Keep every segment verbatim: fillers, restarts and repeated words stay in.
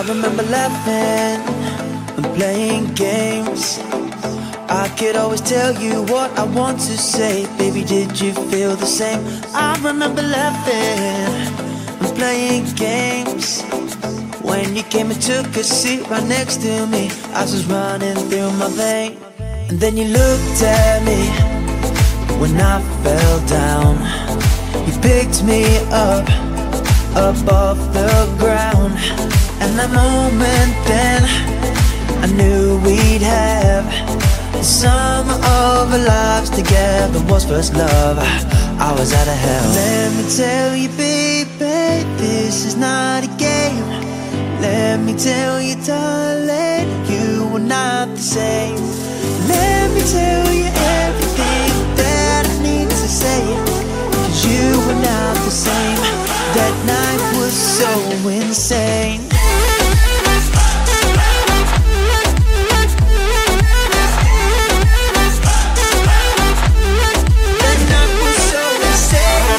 remember laughing and playing games. I could always tell you what I want to say. Baby, did you feel the same? I remember laughing and playing games. When you came and took a seat right next to me, I was running through my veins. And then you looked at me when I fell down. You picked me up, up off the ground. And that moment then, I knew we'd have the sum of our lives together. Was first love, I was out of hell. Let me tell you, baby, this is not a game. Let me tell you, darling, you were not the same. Let me tell you everything that I need to say, 'cause you were not the same. That night was so insane. That night was so insane.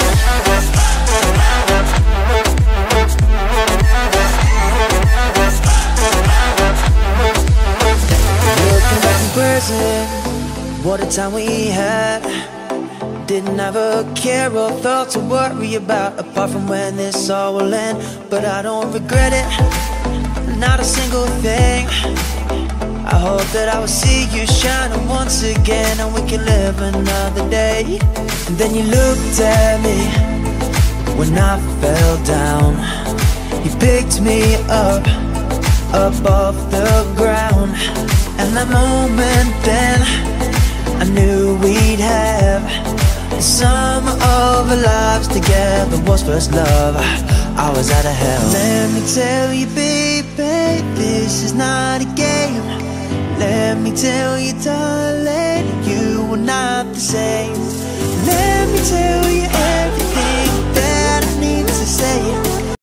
Looking back in person, what a time we had. Didn't have a care or thought to worry about, apart from when this all will end. But I don't regret it, not a single thing. I hope that I will see you shining once again, and we can live another day. And then you looked at me when I fell down. You picked me up, up off the ground. And that moment then, I knew we'd have the sum of our lives together. Was first love, I was out of hell. Let me tell you, baby, this is not a game. Let me tell you, darling, you were not the same. Let me tell you